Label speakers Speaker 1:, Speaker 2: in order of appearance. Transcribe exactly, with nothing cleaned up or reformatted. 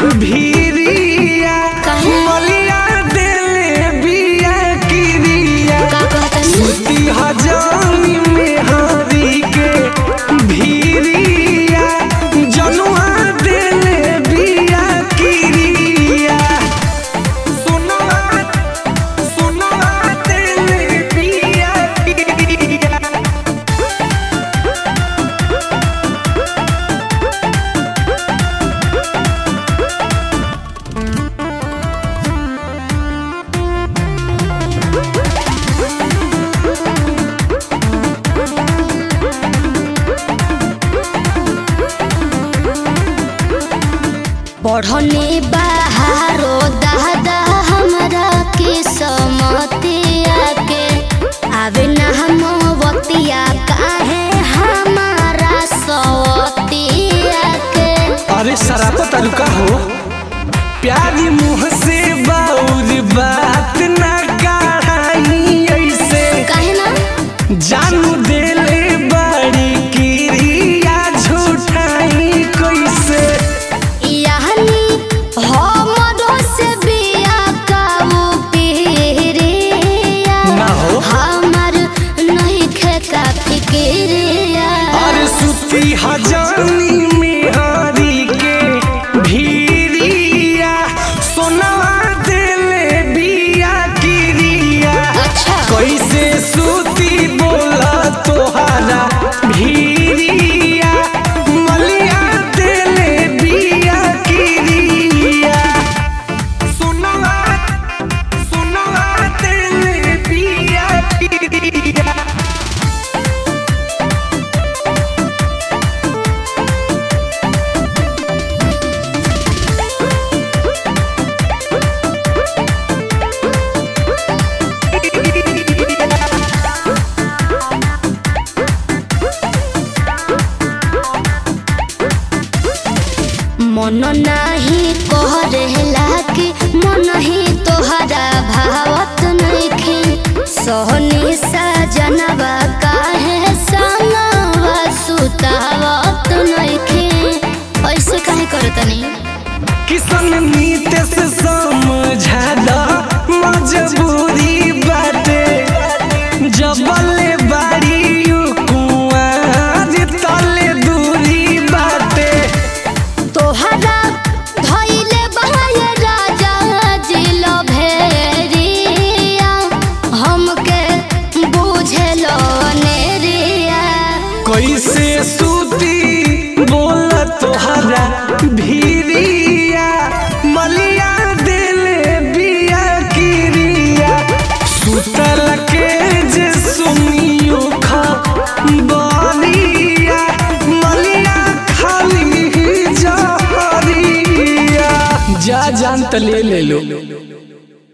Speaker 1: भीरिया मलिया दिले बिया किरिया सुती हजानी में हरी के भीरिया जनुआ दिले बिया किरिया सुनवा सुनवा दिले बिया किरिया।
Speaker 2: बढ़ने बाहरो दादा हमरा के समतिया के आवे ना हम वतिया काहे हमारा सवतिया के।
Speaker 1: अरे सरापा तरुका हो प्यारी मुँह से बाउर बात ना कहाई ऐसे
Speaker 2: काहे ना
Speaker 1: जानू देले बड़ी किरिया झूठाई कैसे
Speaker 2: हमरो से बिया काऊ पीरिया हमर नहीं खेका फिकिरिया।
Speaker 1: अरे सुती हजानी में हरी के भीरिया सोनवा दिले बिया किरिया।
Speaker 2: अच्छा
Speaker 1: कैसे सुती बोला तोहारा भीरिया मलिया दिले बिया किरिया सुनवा सुनवा दिले बिया किरिया।
Speaker 2: मन नाही कहला कि मन ही तोहरा भावत नइखे सोहनी सजनवा काहे संगवा सुतावत नइखे ऐसे काहे करतनी
Speaker 1: किसन नीते से समझा दा मजबूरी बाटे जबले बाड़ी कुआं तले दूरी बाटे
Speaker 2: तोहरा धइले बहाय राजा जिलो भेरिया हमके बुझेलो नेरिया।
Speaker 1: कैसे सूती बोल तोहरा भीरिया मलिया दिले बिया किरिया सुतल के जे सुनियो खा बलिया मलिया खाली जहरिया जा जान त ले ले लो।